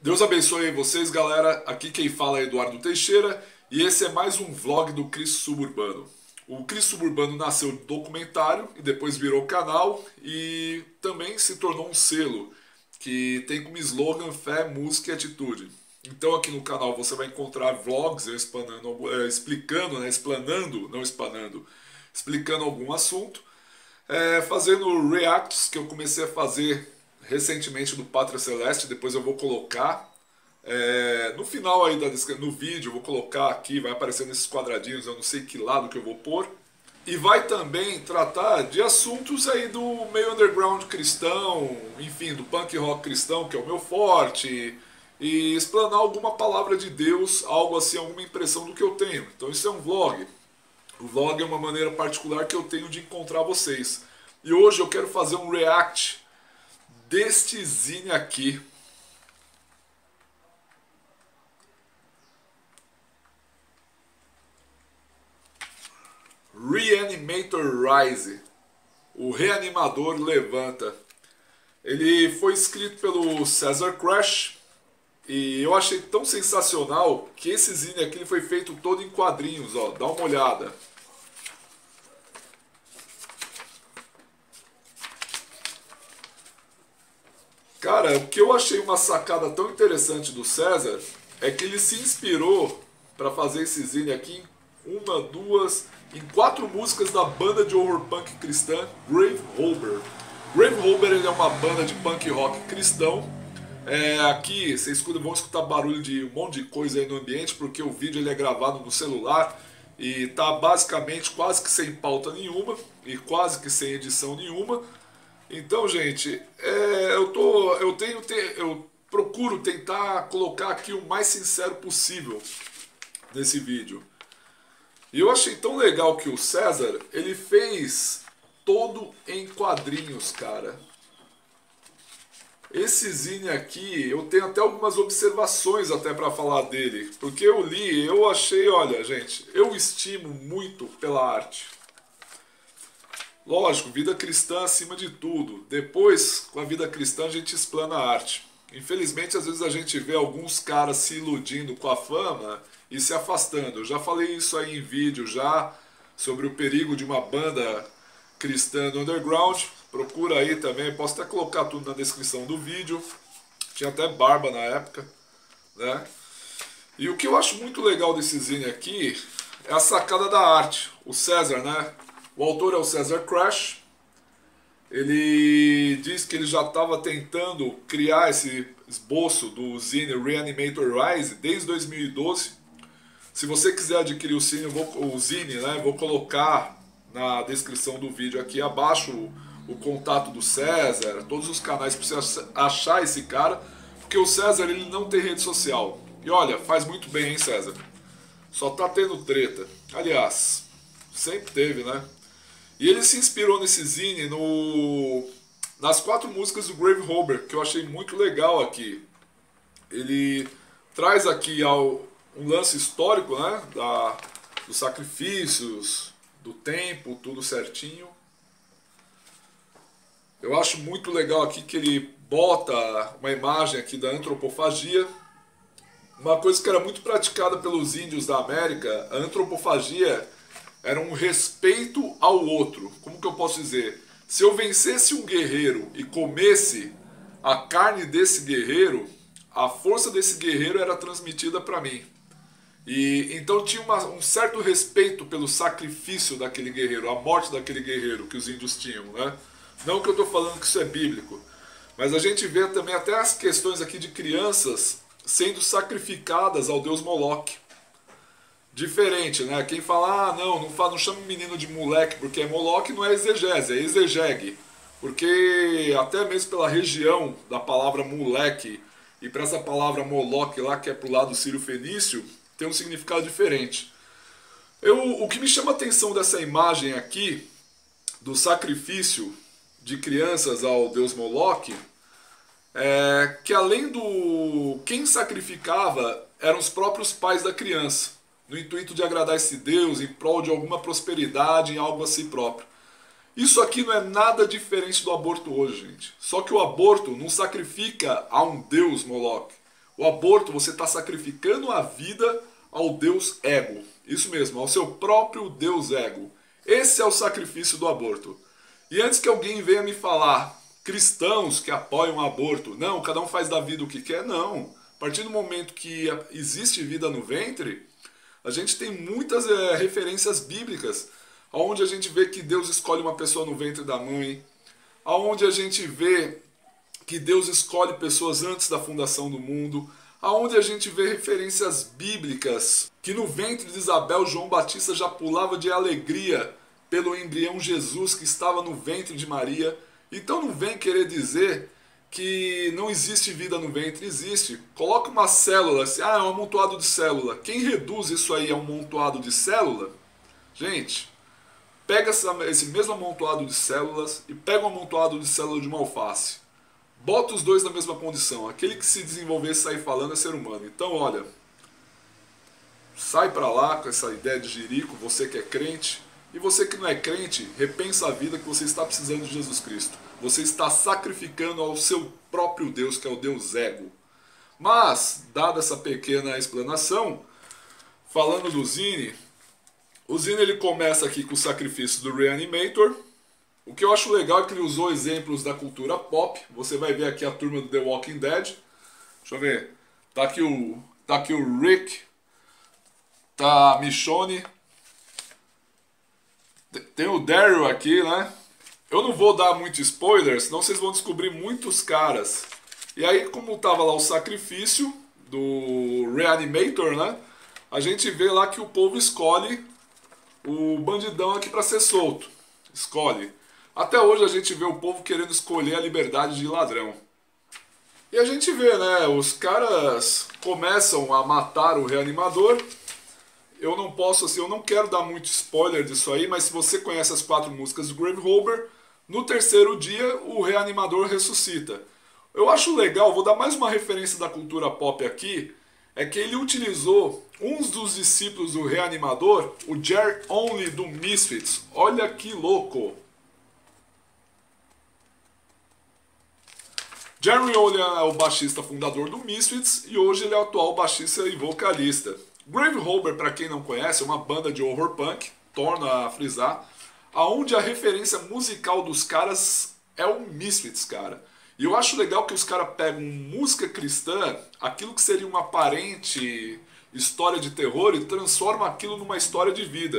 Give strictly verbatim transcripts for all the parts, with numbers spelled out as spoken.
Deus abençoe vocês, galera. Aqui quem fala é Eduardo Teixeira e esse é mais um vlog do Cristo Suburbano. O Cristo Suburbano nasceu de documentário e depois virou canal e também se tornou um selo que tem como slogan fé, música e atitude. Então aqui no canal você vai encontrar vlogs eu explanando, é, explicando, né, explanando, não explanando, explicando algum assunto, é, fazendo reacts que eu comecei a fazer recentemente do Pátria Celeste, depois eu vou colocar é, no final aí da no vídeo, eu vou colocar aqui, vai aparecer nesses quadradinhos, eu não sei que lado que eu vou pôr. E vai também tratar de assuntos aí do meio underground cristão, enfim, do punk rock cristão, que é o meu forte, e explanar alguma palavra de Deus, algo assim, alguma impressão do que eu tenho. Então isso é um vlog. O vlog é uma maneira particular que eu tenho de encontrar vocês. E hoje eu quero fazer um react deste zine aqui. Reanimator Rise. O Reanimador Levanta. Ele foi escrito pelo César Crash e eu achei tão sensacional que esse zine aqui foi feito todo em quadrinhos, ó, dá uma olhada. Cara, o que eu achei uma sacada tão interessante do César é que ele se inspirou para fazer esse zine aqui em uma, duas, em quatro músicas da banda de horror punk cristã Grave Robber. Grave Robber ele é uma banda de punk rock cristão. É, aqui vocês vão escutar barulho de um monte de coisa aí no ambiente, porque o vídeo ele é gravado no celular e tá basicamente quase que sem pauta nenhuma e quase que sem edição nenhuma. Então, gente, é, eu tô, eu tenho, eu procuro tentar colocar aqui o mais sincero possível nesse vídeo. E eu achei tão legal que o César, ele fez todo em quadrinhos, cara. Esse zine aqui, eu tenho até algumas observações até para falar dele, porque eu li, eu achei, olha, gente, eu estimo muito pela arte. Lógico, vida cristã acima de tudo. Depois, com a vida cristã, a gente explana a arte. Infelizmente, às vezes a gente vê alguns caras se iludindo com a fama e se afastando. Eu já falei isso aí em vídeo já, sobre o perigo de uma banda cristã no underground. Procura aí também, posso até colocar tudo na descrição do vídeo. Tinha até barba na época, né? E o que eu acho muito legal desse zine aqui é a sacada da arte. O César, né? O autor é o César Crash. Ele diz que ele já estava tentando criar esse esboço do zine Reanimator Rise desde dois mil e doze. Se você quiser adquirir o zine, eu vou, o zine, né, vou colocar na descrição do vídeo aqui abaixo o, o contato do César, todos os canais para você achar esse cara, porque o César ele não tem rede social. E olha, faz muito bem, hein, César? Só tá tendo treta. Aliás, sempre teve, né? E ele se inspirou nesse zine no, nas quatro músicas do Grave Robber, que eu achei muito legal aqui. Ele traz aqui ao, um lance histórico, né, da, dos sacrifícios, do tempo, tudo certinho. Eu acho muito legal aqui que ele bota uma imagem aqui da antropofagia. Uma coisa que era muito praticada pelos índios da América, a antropofagia era um respeito ao outro. Como que eu posso dizer? Se eu vencesse um guerreiro e comesse a carne desse guerreiro, a força desse guerreiro era transmitida para mim. E então tinha uma, um certo respeito pelo sacrifício daquele guerreiro, a morte daquele guerreiro que os índios tinham, né? Não que eu estou falando que isso é bíblico, mas a gente vê também até as questões aqui de crianças sendo sacrificadas ao deus Moloque. Diferente, né? Quem fala, ah, não, não, fala, não chama o menino de moleque, porque é Moloque, não é exegese, é exegegue. Porque até mesmo pela região da palavra moleque e para essa palavra Moloque lá, que é pro lado sírio-fenício, tem um significado diferente. Eu, o que me chama a atenção dessa imagem aqui, do sacrifício de crianças ao deus Moloque, é que além do... quem sacrificava eram os próprios pais da criança, no intuito de agradar esse Deus, em prol de alguma prosperidade em algo a si próprio. Isso aqui não é nada diferente do aborto hoje, gente. Só que o aborto não sacrifica a um Deus Moloque. O aborto, você está sacrificando a vida ao Deus ego. Isso mesmo, ao seu próprio Deus ego. Esse é o sacrifício do aborto. E antes que alguém venha me falar, cristãos que apoiam o aborto, não, cada um faz da vida o que quer, não. A partir do momento que existe vida no ventre, a gente tem muitas é, referências bíblicas, onde a gente vê que Deus escolhe uma pessoa no ventre da mãe, onde a gente vê que Deus escolhe pessoas antes da fundação do mundo, aonde a gente vê referências bíblicas que no ventre de Isabel, João Batista já pulava de alegria pelo embrião Jesus que estava no ventre de Maria. Então não vem querer dizer que não existe vida no ventre, existe. Coloca uma célula, assim, ah, é um amontoado de célula. Quem reduz isso aí a um amontoado de célula? Gente, pega essa, esse mesmo amontoado de células e pega um amontoado de célula de uma alface. Bota os dois na mesma condição. Aquele que se desenvolver e sair falando é ser humano. Então, olha, sai pra lá com essa ideia de jirico, você que é crente. E você que não é crente, repensa a vida que você está precisando de Jesus Cristo. Você está sacrificando ao seu próprio Deus, que é o Deus ego. Mas, dada essa pequena explanação, falando do Zine, o Zine ele começa aqui com o sacrifício do Reanimator. O que eu acho legal é que ele usou exemplos da cultura pop. Você vai ver aqui a turma do The Walking Dead. Deixa eu ver. Tá aqui o, tá aqui o Rick. Tá a Michonne. Tem o Daryl aqui, né? Eu não vou dar muito spoiler, senão vocês vão descobrir muitos caras. E aí, como tava lá o sacrifício do Reanimator, né? A gente vê lá que o povo escolhe o bandidão aqui para ser solto. Escolhe. Até hoje a gente vê o povo querendo escolher a liberdade de ladrão. E a gente vê, né? Os caras começam a matar o reanimador. Eu não posso, assim, eu não quero dar muito spoiler disso aí, mas se você conhece as quatro músicas do Grave Robber, no terceiro dia o reanimador ressuscita. Eu acho legal, vou dar mais uma referência da cultura pop aqui, é que ele utilizou uns dos discípulos do reanimador, o Jerry Only do Misfits. Olha que louco! Jerry Only é o baixista fundador do Misfits e hoje ele é o atual baixista e vocalista. Grave Robber, para quem não conhece, é uma banda de horror punk, torna a frisar, aonde a referência musical dos caras é o Misfits, cara. E eu acho legal que os caras pegam música cristã, aquilo que seria uma aparente história de terror, e transformam aquilo numa história de vida.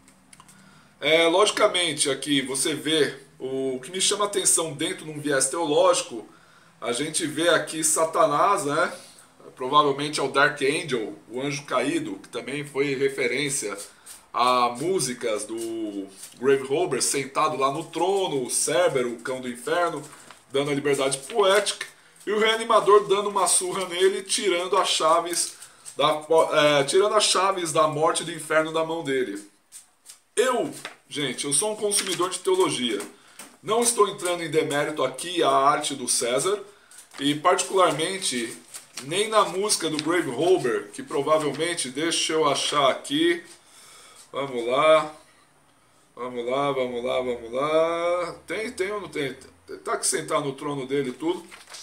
É, logicamente, aqui você vê o que me chama a atenção dentro de um viés teológico, a gente vê aqui Satanás, né? Provavelmente é o Dark Angel, o anjo caído, que também foi referência a músicas do Grave Robber, sentado lá no trono, o Cerber, o cão do inferno, dando a liberdade poética, e o reanimador dando uma surra nele, tirando as chaves da, é, tirando as chaves da morte e do inferno da mão dele. Eu, gente, eu sou um consumidor de teologia. Não estou entrando em demérito aqui a arte do César, e particularmente nem na música do Grave Robber, que provavelmente, deixa eu achar aqui, vamos lá, vamos lá, vamos lá, vamos lá, tem, tem ou não tem? Tá que sentar no trono dele e tudo.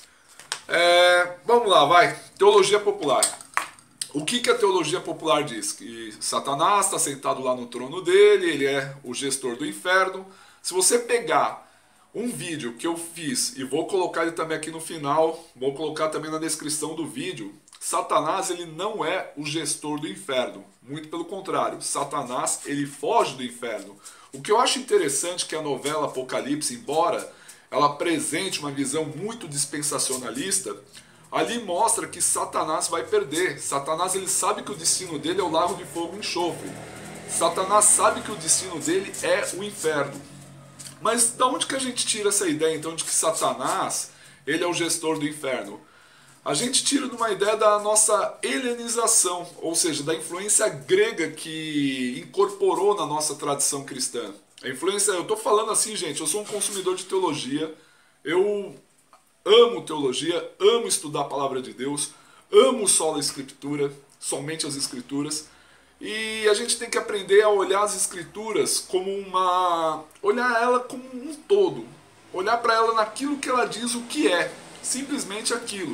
É, vamos lá, vai, teologia popular. O que, que a teologia popular diz? Que Satanás está sentado lá no trono dele, ele é o gestor do inferno. Se você pegar um vídeo que eu fiz, e vou colocar ele também aqui no final, vou colocar também na descrição do vídeo, Satanás ele não é o gestor do inferno, muito pelo contrário, Satanás ele foge do inferno. O que eu acho interessante é que a novela Apocalipse, embora ela apresente uma visão muito dispensacionalista, ali mostra que Satanás vai perder. Satanás ele sabe que o destino dele é o lago de fogo e enxofre. Satanás sabe que o destino dele é o inferno. Mas de onde que a gente tira essa ideia, então, de que Satanás ele é o gestor do inferno? A gente tira de uma ideia da nossa helenização, ou seja, da influência grega que incorporou na nossa tradição cristã. A influência, eu estou falando assim, gente, eu sou um consumidor de teologia, eu amo teologia, amo estudar a palavra de Deus, amo só a escritura, somente as escrituras. E a gente tem que aprender a olhar as escrituras como uma... olhar ela como um todo. Olhar para ela naquilo que ela diz o que é. Simplesmente aquilo.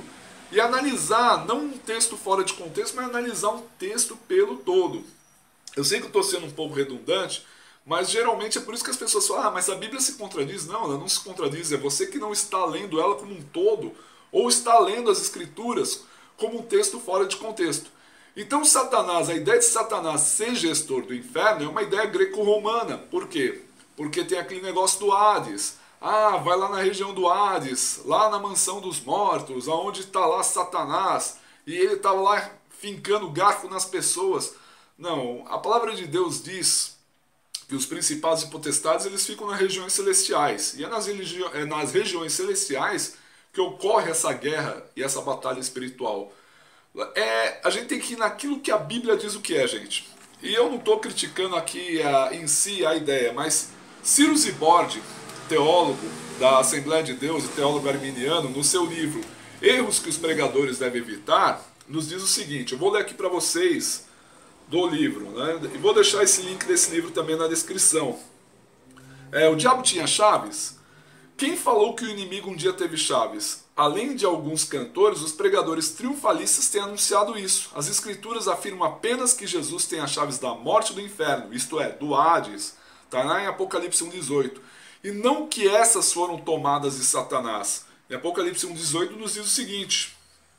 e analisar, não um texto fora de contexto, mas analisar um texto pelo todo. Eu sei que eu estou sendo um pouco redundante, mas geralmente é por isso que as pessoas falam, ah, mas a Bíblia se contradiz. Não, ela não se contradiz, é você que não está lendo ela como um todo, ou está lendo as Escrituras como um texto fora de contexto. Então Satanás, a ideia de Satanás ser gestor do inferno é uma ideia greco-romana. Por quê? Porque tem aquele negócio do Hades. Ah, vai lá na região do Hades, lá na mansão dos mortos, aonde está lá Satanás, e ele está lá fincando garfo nas pessoas. Não, a palavra de Deus diz que os principados e potestades eles ficam nas regiões celestiais. E é nas, religi é nas regiões celestiais que ocorre essa guerra e essa batalha espiritual. É, a gente tem que ir naquilo que a Bíblia diz o que é, gente. E eu não estou criticando aqui a, em si a ideia, mas Ciro Zibordi, teólogo da Assembleia de Deus e teólogo arminiano, no seu livro Erros que os Pregadores Devem Evitar, nos diz o seguinte, eu vou ler aqui para vocês do livro, né? E vou deixar esse link desse livro também na descrição. É, o diabo tinha chaves? Quem falou que o inimigo um dia teve chaves? Além de alguns cantores, os pregadores triunfalistas têm anunciado isso. As escrituras afirmam apenas que Jesus tem as chaves da morte e do inferno, isto é, do Hades, está lá em Apocalipse um, dezoito. E não que essas foram tomadas de Satanás. Em Apocalipse um, dezoito nos diz o seguinte: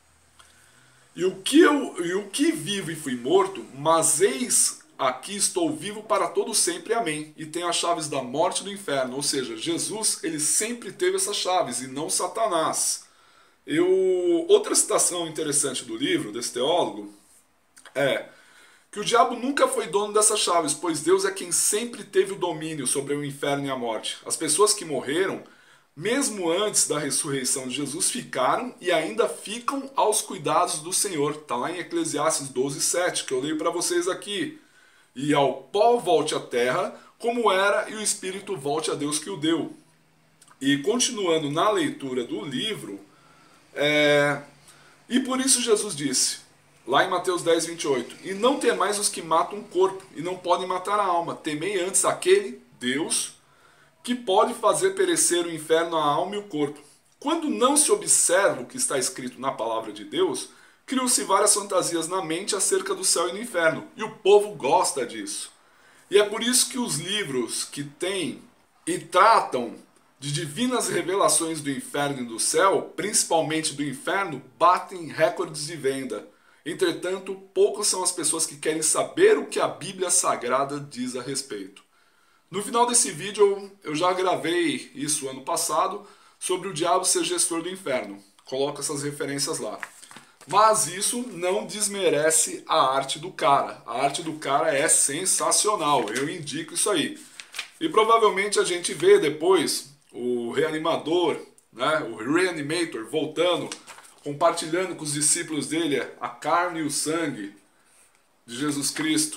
E o que eu, e o que vivo e fui morto, mas eis aqui estou vivo para todo sempre, amém. E tenho as chaves da morte e do inferno. Ou seja, Jesus ele sempre teve essas chaves e não Satanás. Eu, outra citação interessante do livro, desse teólogo, é que o diabo nunca foi dono dessas chaves, pois Deus é quem sempre teve o domínio sobre o inferno e a morte. As pessoas que morreram, mesmo antes da ressurreição de Jesus, ficaram e ainda ficam aos cuidados do Senhor. Está lá em Eclesiastes doze, sete, que eu leio para vocês aqui. E ao pó volte a terra, como era, e o espírito volte a Deus que o deu. E continuando na leitura do livro, é... e por isso Jesus disse, lá em Mateus dez, vinte e oito, e não temais os que matam o corpo, e não podem matar a alma, temei antes aquele, Deus, que pode fazer perecer o inferno a alma e o corpo. Quando não se observa o que está escrito na palavra de Deus, criam-se várias fantasias na mente acerca do céu e do inferno, e o povo gosta disso. E é por isso que os livros que têm e tratam de divinas revelações do inferno e do céu, principalmente do inferno, batem recordes de venda. Entretanto, poucas são as pessoas que querem saber o que a Bíblia Sagrada diz a respeito. No final desse vídeo, eu já gravei isso ano passado, sobre o diabo ser gestor do inferno. Coloco essas referências lá. Mas isso não desmerece a arte do cara. A arte do cara é sensacional, eu indico isso aí. E provavelmente a gente vê depois o reanimador, né, o Reanimator, voltando, compartilhando com os discípulos dele a carne e o sangue de Jesus Cristo.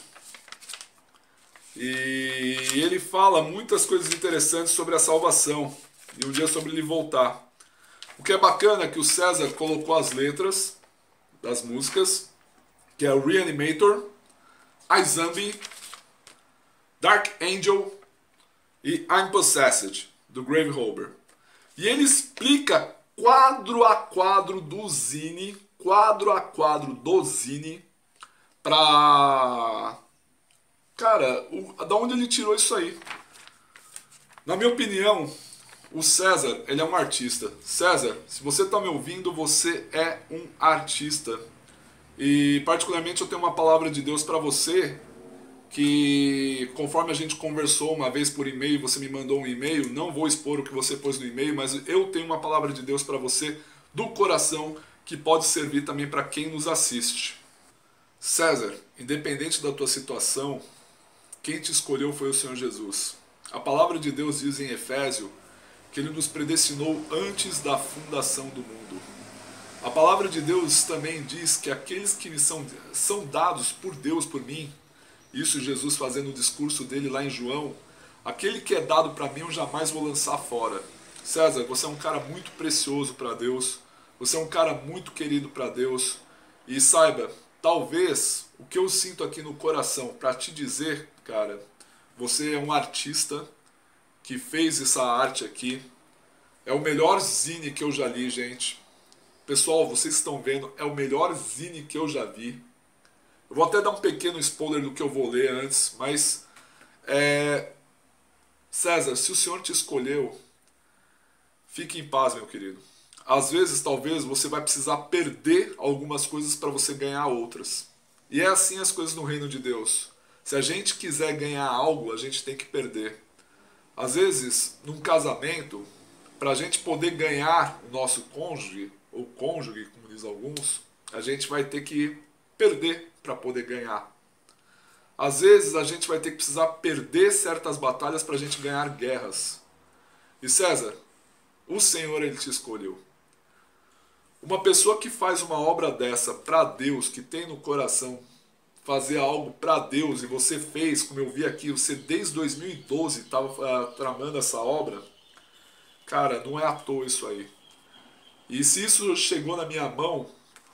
E ele fala muitas coisas interessantes sobre a salvação e um dia sobre ele voltar. O que é bacana é que o César colocou as letras das músicas, que é o Reanimator, iZombie, Dark Angel e I'm Possessed, do Grave Robber. E ele explica quadro a quadro do Zine, quadro a quadro do Zine, pra... Cara, o, da onde ele tirou isso aí? Na minha opinião, o César, ele é um artista. César, se você está me ouvindo, você é um artista. E particularmente eu tenho uma palavra de Deus para você, que conforme a gente conversou uma vez por e-mail, você me mandou um e-mail, não vou expor o que você pôs no e-mail, mas eu tenho uma palavra de Deus para você do coração, que pode servir também para quem nos assiste. César, independente da tua situação, quem te escolheu foi o Senhor Jesus. A palavra de Deus diz em Efésio que Ele nos predestinou antes da fundação do mundo. A palavra de Deus também diz que aqueles que me são, são dados por Deus, por mim, isso Jesus fazendo o discurso dele lá em João, aquele que é dado para mim eu jamais vou lançar fora. César, você é um cara muito precioso para Deus, você é um cara muito querido para Deus, e saiba, talvez o que eu sinto aqui no coração para te dizer, cara, você é um artista que fez essa arte aqui, é o melhor zine que eu já li, gente. Pessoal, vocês estão vendo, é o melhor zine que eu já vi. Eu vou até dar um pequeno spoiler do que eu vou ler antes, mas... É... César, se o Senhor te escolheu, fique em paz, meu querido. Às vezes, talvez, você vai precisar perder algumas coisas para você ganhar outras. E é assim as coisas no reino de Deus. Se a gente quiser ganhar algo, a gente tem que perder. Às vezes, num casamento, para a gente poder ganhar o nosso cônjuge, ou cônjuge, como diz alguns, a gente vai ter que perder para poder ganhar. Às vezes, a gente vai ter que precisar perder certas batalhas para a gente ganhar guerras. E César, o Senhor, Ele te escolheu. Uma pessoa que faz uma obra dessa para Deus, que tem no coração fazer algo para Deus, e você fez, como eu vi aqui, você desde dois mil e doze estava uh, tramando essa obra, cara, não é à toa isso aí. E se isso chegou na minha mão,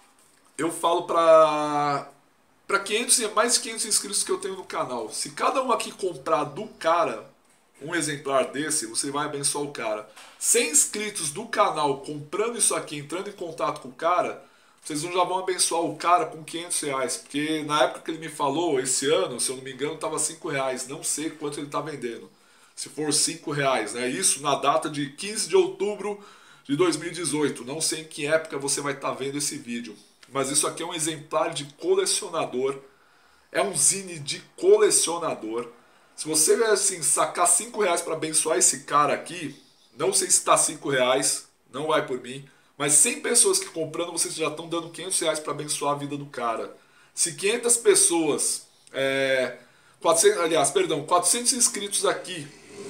eu falo para para quinhentos, mais de quinhentos inscritos que eu tenho no canal, se cada um aqui comprar do cara um exemplar desse, você vai abençoar o cara. cem inscritos do canal comprando isso aqui, entrando em contato com o cara, vocês já vão abençoar o cara com quinhentos reais. Porque na época que ele me falou, esse ano, se eu não me engano, estava cinco reais. Não sei quanto ele está vendendo. Se for cinco reais, né? Isso na data de quinze de outubro de dois mil e dezoito. Não sei em que época você vai estar vendo esse vídeo. Mas isso aqui é um exemplar de colecionador. É um zine de colecionador. Se você assim, sacar cinco reais para abençoar esse cara aqui, não sei se está cinco reais, não vai por mim, mas cem pessoas que comprando, vocês já estão dando quinhentos reais para abençoar a vida do cara. Se quinhentas pessoas, é, quatrocentos, aliás, perdão, quatrocentos inscritos aqui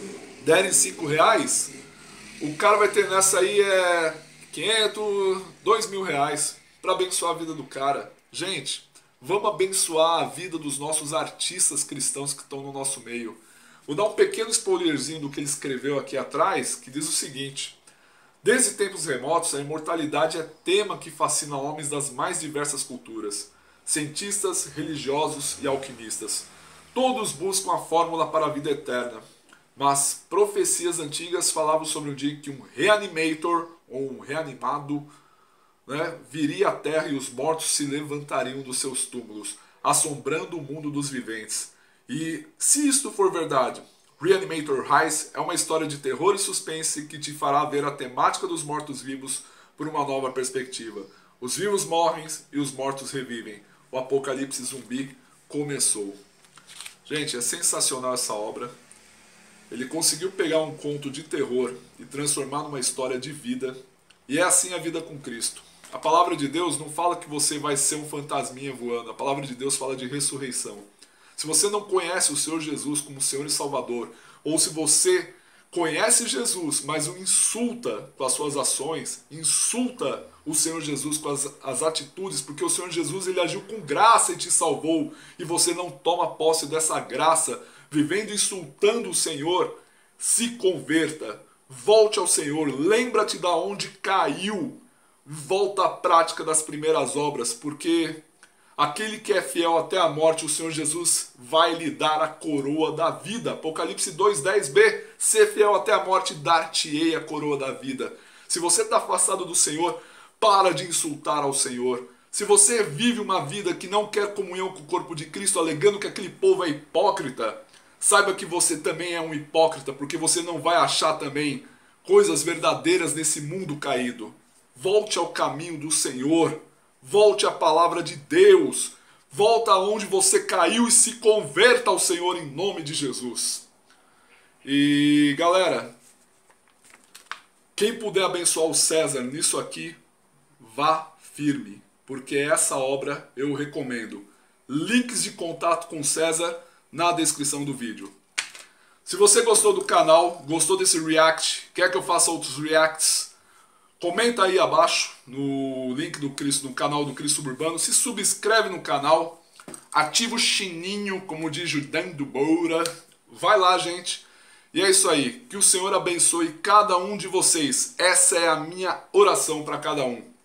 derem cinco reais, o cara vai ter nessa aí é, quinhentos, dois mil reais para abençoar a vida do cara. Gente, vamos abençoar a vida dos nossos artistas cristãos que estão no nosso meio. Vou dar um pequeno spoilerzinho do que ele escreveu aqui atrás, que diz o seguinte: desde tempos remotos, a imortalidade é tema que fascina homens das mais diversas culturas, cientistas, religiosos e alquimistas. Todos buscam a fórmula para a vida eterna, mas profecias antigas falavam sobre um dia que um reanimator, ou um reanimado, né, viria à Terra e os mortos se levantariam dos seus túmulos, assombrando o mundo dos viventes. E se isto for verdade, Reanimator Rise é uma história de terror e suspense que te fará ver a temática dos mortos-vivos por uma nova perspectiva. Os vivos morrem e os mortos revivem. O apocalipse zumbi começou. Gente, é sensacional essa obra. Ele conseguiu pegar um conto de terror e transformar numa história de vida. E é assim a vida com Cristo. A palavra de Deus não fala que você vai ser um fantasminha voando. A palavra de Deus fala de ressurreição. Se você não conhece o Senhor Jesus como Senhor e Salvador, ou se você conhece Jesus, mas o insulta com as suas ações, insulta o Senhor Jesus com as, as atitudes, porque o Senhor Jesus ele agiu com graça e te salvou, e você não toma posse dessa graça, vivendo insultando o Senhor, se converta, volte ao Senhor, lembra-te da onde caiu, volta à prática das primeiras obras, porque aquele que é fiel até a morte, o Senhor Jesus vai lhe dar a coroa da vida. Apocalipse dois, dez b. Ser fiel até a morte, dar-te-ei a coroa da vida. Se você está afastado do Senhor, para de insultar ao Senhor. Se você vive uma vida que não quer comunhão com o corpo de Cristo, alegando que aquele povo é hipócrita, saiba que você também é um hipócrita, porque você não vai achar também coisas verdadeiras nesse mundo caído. Volte ao caminho do Senhor. Volte à palavra de Deus. Volta aonde você caiu e se converta ao Senhor em nome de Jesus. E galera, quem puder abençoar o César nisso aqui, vá firme, porque essa obra eu recomendo. Links de contato com o César na descrição do vídeo. Se você gostou do canal, gostou desse react, quer que eu faça outros reacts, comenta aí abaixo no link do Cristo, no canal do Cristo Suburbano, se subscreve no canal, ativa o sininho, como diz Judão do Boura. Vai lá, gente. E é isso aí. Que o Senhor abençoe cada um de vocês. Essa é a minha oração para cada um.